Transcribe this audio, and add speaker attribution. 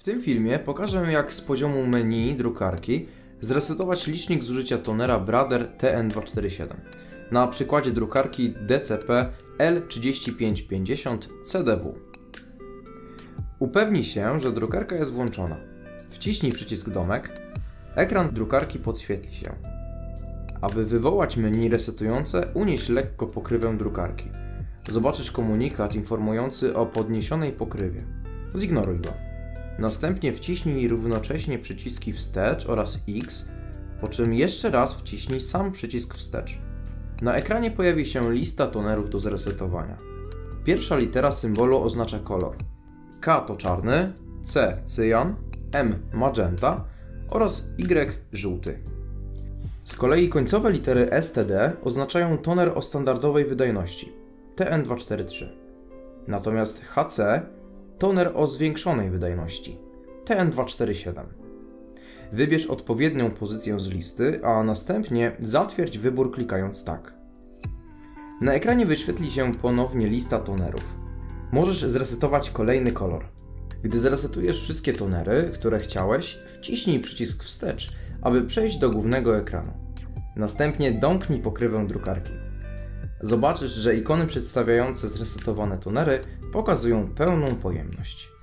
Speaker 1: tym filmie pokażę, jak z poziomu menu drukarki zresetować licznik zużycia tonera Brother TN247 na przykładzie drukarki DCP L3550 CDW. Upewnij się, że drukarka jest włączona. Wciśnij przycisk domek. Ekran drukarki podświetli się. Aby wywołać menu resetujące, unieś lekko pokrywę drukarki. Zobaczysz komunikat informujący o podniesionej pokrywie. Zignoruj go. Następnie wciśnij równocześnie przyciski wstecz oraz X, po czym jeszcze raz wciśnij sam przycisk wstecz. Na ekranie pojawi się lista tonerów do zresetowania. Pierwsza litera symbolu oznacza kolor. K to czarny, C cyjan, M magenta oraz Y żółty. Z kolei końcowe litery STD oznaczają toner o standardowej wydajności TN243. Natomiast HC toner o zwiększonej wydajności TN247. Wybierz odpowiednią pozycję z listy, a następnie zatwierdź wybór klikając tak. Na ekranie wyświetli się ponownie lista tonerów. Możesz zresetować kolejny kolor. Gdy zresetujesz wszystkie tonery, które chciałeś, wciśnij przycisk wstecz, aby przejść do głównego ekranu. Następnie domknij pokrywę drukarki. Zobaczysz, że ikony przedstawiające zresetowane tonery pokazują pełną pojemność.